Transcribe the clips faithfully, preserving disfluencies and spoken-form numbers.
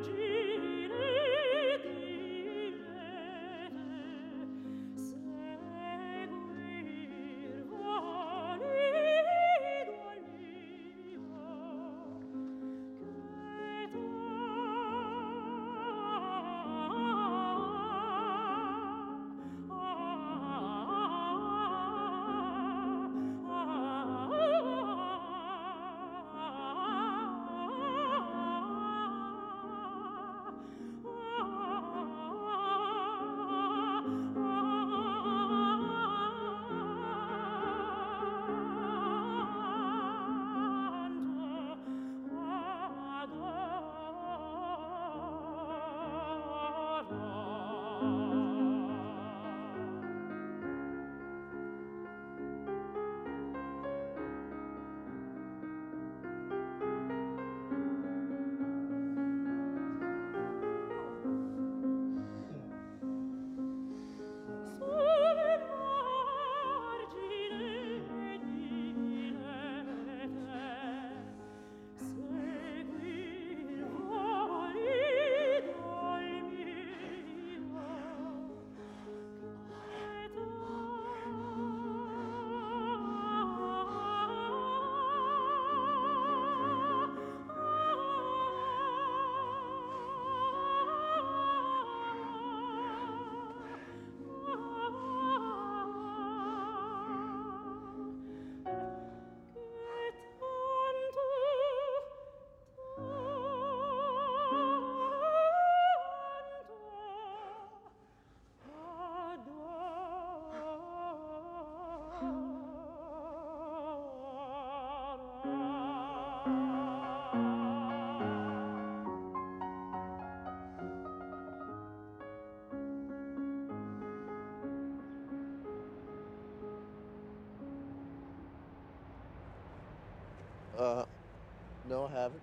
Uh, no, I haven't.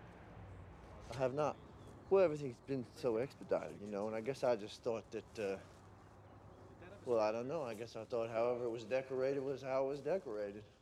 I have not. Well, everything's been so expedited, you know, and I guess I just thought that, uh, well, I don't know. I guess I thought however it was decorated was how it was decorated.